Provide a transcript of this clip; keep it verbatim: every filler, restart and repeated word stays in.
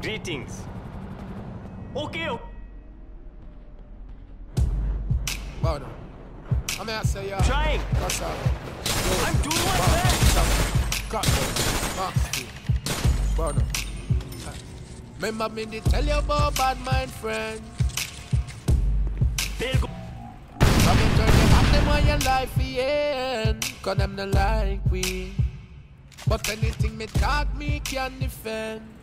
Greetings. Okay. okay. Bono. I mean, I say, yeah. Trying. What's up? I'm doing my best. Cut it. Bono. Remember me to tell you about bad mind friend. They'll go. Come and turn you back them on your life end. Cause them not like we. But anything me talk me can defend.